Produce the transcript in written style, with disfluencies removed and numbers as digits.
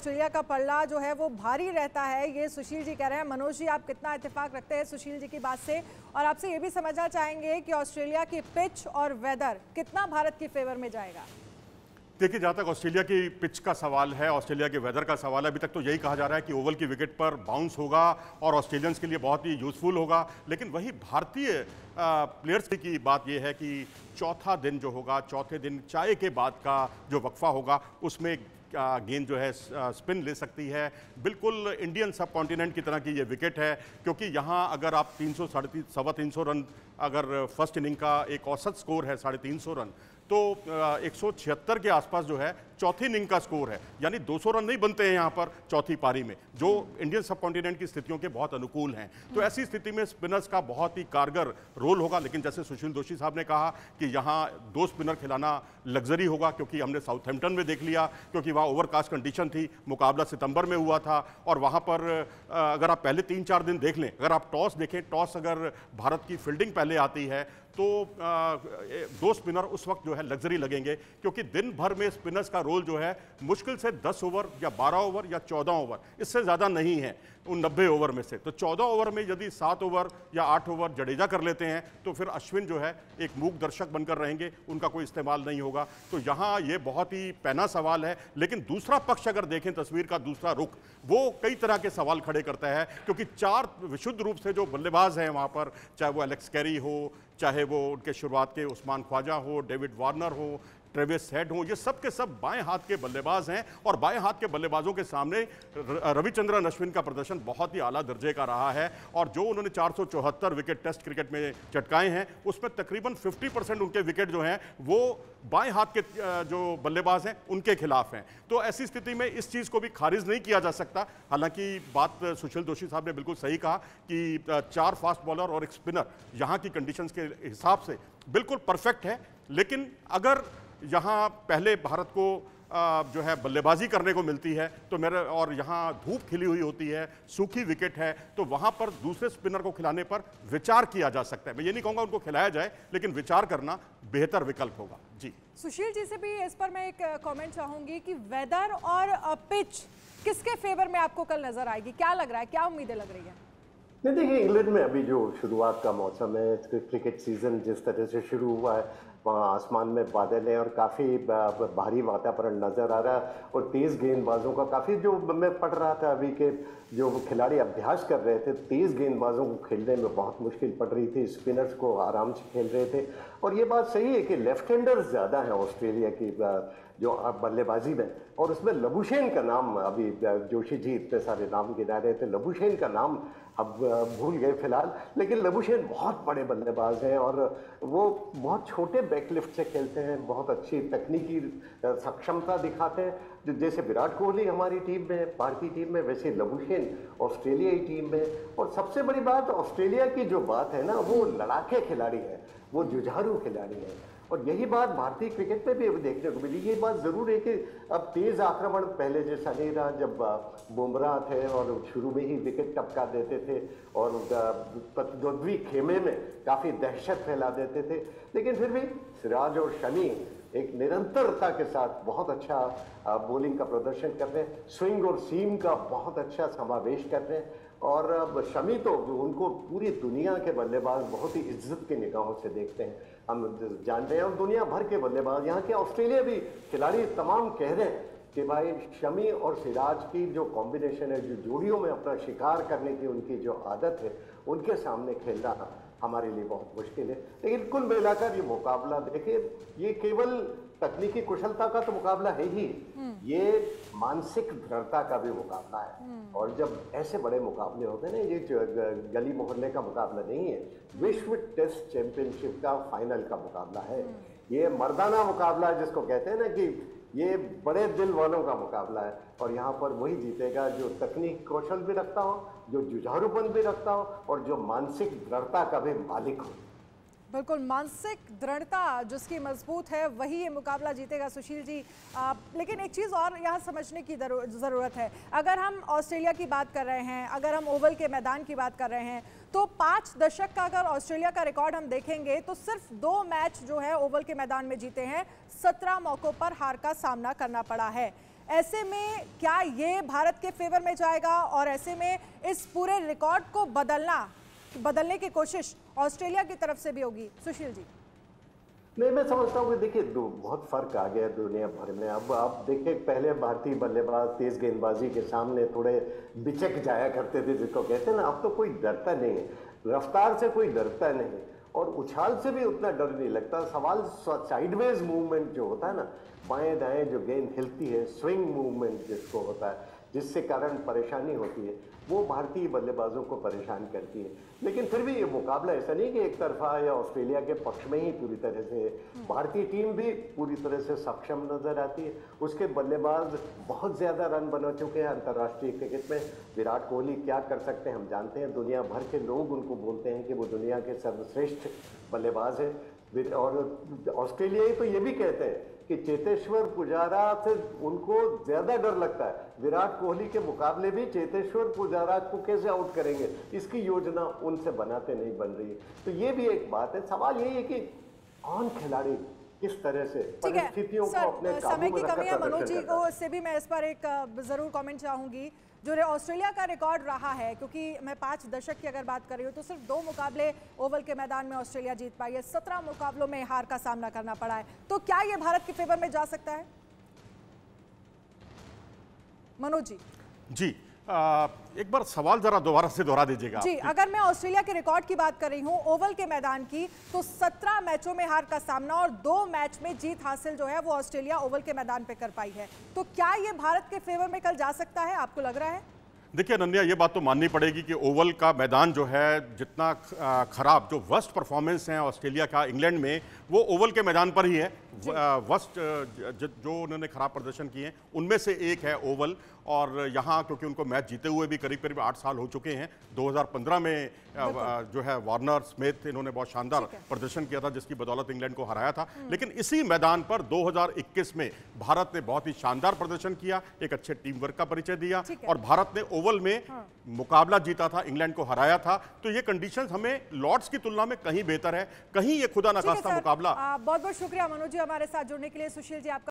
Australia का पल्ला जो है वो भारी रहता है, ये सुशील जी कह रहे हैं। मनोज जी, आप कितना इत्तेफाक रखते हैं सुशील जी की बात से? और आपसे ये भी समझना चाहेंगे कि ऑस्ट्रेलिया की पिच और वेदर कितना भारत की फेवर में जाएगा? देखिए, जहाँ तक ऑस्ट्रेलिया की पिच का सवाल है, ऑस्ट्रेलिया के वेदर का सवाल है, अभी तक तो यही कहा जा रहा है कि ओवल की विकेट पर बाउंस होगा और ऑस्ट्रेलियंस के लिए बहुत ही यूजफुल होगा। लेकिन वही भारतीय प्लेयर्स की बात यह है कि चौथा दिन जो होगा, चौथे दिन चाय के बाद का जो वक्फा होगा, उसमें गेंद जो है स्पिन ले सकती है। बिल्कुल इंडियन सब कॉन्टिनेंट की तरह की ये विकेट है, क्योंकि यहाँ अगर आप 300 सवा 300 रन अगर फर्स्ट इनिंग का एक औसत स्कोर है 350 रन, तो 176 के आसपास जो है चौथी इनिंग का स्कोर है। यानी 200 रन नहीं बनते हैं यहाँ पर चौथी पारी में, जो इंडियन सब कॉन्टिनेंट की स्थितियों के बहुत अनुकूल हैं। तो ऐसी स्थिति में स्पिनर्स का बहुत ही कारगर रोल होगा। लेकिन जैसे सुशील दोषी साहब ने कहा कि यहाँ 2 स्पिनर खिलाना लग्जरी होगा, क्योंकि हमने साउथहैम्पटन में देख लिया, क्योंकि वहाँ ओवरकास्ट कंडीशन थी, मुकाबला सितंबर में हुआ था। और वहाँ पर अगर आप पहले 3-4 दिन देख लें, अगर आप टॉस देखें, टॉस अगर भारत की फील्डिंग पहले आती है तो 2 स्पिनर उस वक्त जो है लग्जरी लगेंगे, क्योंकि दिन भर में स्पिनर्स का रोल जो है मुश्किल से 10 ओवर या 12 ओवर या 14 ओवर, इससे ज़्यादा नहीं है उन 90 ओवर में से। तो 14 ओवर में यदि 7 ओवर या 8 ओवर जडेजा कर लेते हैं तो फिर अश्विन जो है एक मूक दर्शक बनकर रहेंगे, उनका कोई इस्तेमाल नहीं होगा। तो यहाँ ये बहुत ही पैना सवाल है। लेकिन दूसरा पक्ष अगर देखें, तस्वीर का दूसरा रुख, वो कई तरह के सवाल खड़े करता है, क्योंकि 4 विशुद्ध रूप से जो बल्लेबाज हैं वहाँ पर, चाहे वो एलेक्स कैरी हो, चाहे वो उनके शुरुआत के उस्मान ख्वाजा हो, डेविड वार्नर हो, ट्रेविस हेड हो, ये सब के सब बाएं हाथ के बल्लेबाज हैं। और बाएं हाथ के बल्लेबाजों के सामने रविचंद्रन अश्विन का प्रदर्शन बहुत ही आला दर्जे का रहा है। और जो उन्होंने 474 विकेट टेस्ट क्रिकेट में चटकाए हैं, उसमें तकरीबन 50% उनके विकेट जो हैं वो बाएं हाथ के जो बल्लेबाज हैं उनके खिलाफ हैं। तो ऐसी स्थिति में इस चीज़ को भी खारिज नहीं किया जा सकता। हालांकि बात सुशील दोषी साहब ने बिल्कुल सही कहा कि 4 फास्ट बॉलर और एक स्पिनर यहाँ की कंडीशंस के हिसाब से बिल्कुल परफेक्ट है। लेकिन अगर यहाँ पहले भारत को जो है बल्लेबाजी करने को मिलती है तो और यहाँ धूप खिली हुई होती है, सूखी विकेट है, तो वहाँ पर दूसरे स्पिनर को खिलाने पर विचार किया जा सकता है। मैं ये नहीं कहूँगा उनको खिलाया जाए, लेकिन विचार करना बेहतर विकल्प होगा। जी सुशील जी से भी इस पर मैं एक कमेंट चाहूँगी कि वेदर और पिच किसके फेवर में आपको कल नजर आएगी? क्या लग रहा है, क्या उम्मीदें लग रही है? नहीं, देखिए, इंग्लैंड में अभी जो शुरुआत का मौसम है, क्रिकेट सीजन जिस तरह से शुरू हुआ है, वहाँ आसमान में बादल है और काफ़ी भारी वातावरण नज़र आ रहा है और तेज़ गेंदबाजों का काफ़ी, जो मैं पढ़ रहा था अभी के जो खिलाड़ी अभ्यास कर रहे थे, तेज़ गेंदबाजों को खेलने में बहुत मुश्किल पड़ रही थी, स्पिनर्स को आराम से खेल रहे थे। और ये बात सही है कि लेफ्ट हैंडर्स ज़्यादा हैं ऑस्ट्रेलिया की जो बल्लेबाजी में, और उसमें लबुशेन का नाम, अभी जोशी जी इतने सारे नाम गिना रहे थे, लबुशेन का नाम अब भूल गए फिलहाल, लेकिन लबुशेन बहुत बड़े बल्लेबाज हैं और वो बहुत छोटे बैकलिफ्ट से खेलते हैं, बहुत अच्छी तकनीकी सक्षमता दिखाते हैं। जैसे विराट कोहली हमारी टीम में, भारतीय टीम में, वैसे लबुशेन ऑस्ट्रेलियाई टीम में। और सबसे बड़ी बात ऑस्ट्रेलिया की जो बात है ना, वो लड़ाके खिलाड़ी हैं, वो जुझारू खिलाड़ी हैं। और यही बात भारतीय क्रिकेट में भी देखने को मिली। ये बात ज़रूर है कि अब तेज़ आक्रमण पहले जैसा नहीं रहा, जब बुमराह थे और शुरू में ही विकेट टपका देते थे और प्रतिद्वंद्वी खेमे में काफ़ी दहशत फैला देते थे। लेकिन फिर भी सिराज और शमी एक निरंतरता के साथ बहुत अच्छा बॉलिंग का प्रदर्शन कर रहे हैं, स्विंग और सीम का बहुत अच्छा समावेश कर रहे हैं। और शमी तो उनको पूरी दुनिया के बल्लेबाज बहुत ही इज्जत की निगाहों से देखते हैं, हम जानते हैं। और दुनिया भर के बल्लेबाज, यहाँ के ऑस्ट्रेलिया भी खिलाड़ी तमाम कह रहे हैं कि भाई शमी और सिराज की जो कॉम्बिनेशन है, जो जोड़ियों में अपना शिकार करने की उनकी जो आदत है, उनके सामने खेलना हमारे लिए बहुत मुश्किल है। लेकिन कुल मिलाकर ये मुकाबला देखिए, ये केवल तकनीकी कुशलता का तो मुकाबला है ही, ये मानसिक दृढ़ता का भी मुकाबला है। और जब ऐसे बड़े मुकाबले होते हैं ना, ये गली मोहल्ले का मुकाबला नहीं है, विश्व टेस्ट चैंपियनशिप का फाइनल का मुकाबला है। ये मर्दाना मुकाबला है, जिसको कहते हैं ना कि ये बड़े दिल वालों का मुकाबला है। और यहाँ पर वही जीतेगा जो तकनीक कौशल भी रखता हो, जो जुझारूपन भी रखता हो और जो मानसिक दृढ़ता का भी मालिक हो। बिल्कुल, मानसिक दृढ़ता जिसकी मजबूत है वही ये मुकाबला जीतेगा सुशील जी। लेकिन एक चीज़ और यहाँ समझने की ज़रूरत है। अगर हम ऑस्ट्रेलिया की बात कर रहे हैं, अगर हम ओवल के मैदान की बात कर रहे हैं, तो 5 दशक का अगर ऑस्ट्रेलिया का रिकॉर्ड हम देखेंगे तो सिर्फ 2 मैच जो है ओवल के मैदान में जीते हैं, 17 मौक़ों पर हार का सामना करना पड़ा है। ऐसे में क्या ये भारत के फेवर में जाएगा और ऐसे में इस पूरे रिकॉर्ड को बदलने की कोशिश ऑस्ट्रेलिया की तरफ से भी होगी? सुशील जी। नहीं, मैं समझता हूँ कि देखिए बहुत फर्क आ गया दुनिया भर में। अब आप देखिए, पहले भारतीय बल्लेबाज तेज गेंदबाजी के सामने थोड़े बिचक जाया करते थे, जिसको कहते हैं ना। अब तो कोई डरता नहीं है, रफ्तार से कोई डरता नहीं और उछाल से भी उतना डर नहीं लगता। सवाल साइडवेज मूवमेंट जो होता है ना, बाएं दाएं जो गेंद हिलती है, स्विंग मूवमेंट जिसको होता है, जिससे कारण परेशानी होती है, वो भारतीय बल्लेबाजों को परेशान करती है। लेकिन फिर भी ये मुकाबला ऐसा नहीं कि एक तरफा या ऑस्ट्रेलिया के पक्ष में ही पूरी तरह से है। भारतीय टीम भी पूरी तरह से सक्षम नजर आती है। उसके बल्लेबाज बहुत ज्यादा रन बना चुके हैं अंतर्राष्ट्रीय क्रिकेट में। विराट कोहली क्या कर सकते हैं हम जानते हैं। दुनिया भर के लोग उनको बोलते हैं कि वो दुनिया के सर्वश्रेष्ठ बल्लेबाज है। और ऑस्ट्रेलियाई तो ये भी कहते हैं कि चेतेश्वर पुजारा से उनको ज्यादा डर लगता है। विराट कोहली के मुकाबले भी चेतेश्वर पुजारा को कैसे आउट करेंगे, इसकी योजना उनसे बनाते नहीं बन रही है। तो ये भी एक बात है। सवाल यही है कि कौन खिलाड़ी किस तरह से परिस्थितियों को अपने समय की काबू में कमी है। रखकर मनोज जी प्रदर्शन करता है। को से भी मैं इस पर एक जरूर कमेंट चाहूंगी। जो ऑस्ट्रेलिया का रिकॉर्ड रहा है, क्योंकि मैं 5 दशक की अगर बात कर रही हूँ तो सिर्फ 2 मुकाबले ओवल के मैदान में ऑस्ट्रेलिया जीत पाई है। 17 मुकाबलों में हार का सामना करना पड़ा है। तो क्या ये भारत के फेवर में जा सकता है? मनोज जी। जी, एक बार सवाल जरा दोबारा से दोहरा दीजिएगा जी। अगर मैं ऑस्ट्रेलिया के रिकॉर्ड की बात कर रही हूं ओवल के मैदान की, तो 17 मैचों में हार का सामना और 2 मैच में जीत हासिल जो है वो ऑस्ट्रेलिया ओवल के मैदान पे कर पाई है। तो क्या ये भारत के फेवर में कल जा सकता है, आपको लग रहा है? देखिए अनन्या, ये बात तो माननी पड़ेगी कि ओवल का मैदान जो है, जितना खराब जो वर्स्ट परफॉर्मेंस है ऑस्ट्रेलिया का इंग्लैंड में, वो ओवल के मैदान पर ही है। वर्स्ट जो उन्होंने खराब प्रदर्शन किए हैं उनमें से एक है ओवल। और यहाँ क्योंकि उनको मैच जीते हुए भी करीब करीब 8 साल हो चुके हैं। 2015 में जो है वार्नर स्मिथ, इन्होंने बहुत शानदार प्रदर्शन किया था जिसकी बदौलत इंग्लैंड को हराया था। लेकिन इसी मैदान पर 2021 में भारत ने बहुत ही शानदार प्रदर्शन किया, एक अच्छे टीम वर्क का परिचय दिया और भारत ने ओवल में मुकाबला जीता था, इंग्लैंड को हराया था। तो ये कंडीशंस हमें लॉर्ड्स की तुलना में कहीं बेहतर है। कहीं ये खुदा न खास्ता मुकाबला। बहुत बहुत शुक्रिया मनोज जी हमारे साथ जुड़ने के लिए। सुशील जी, आपका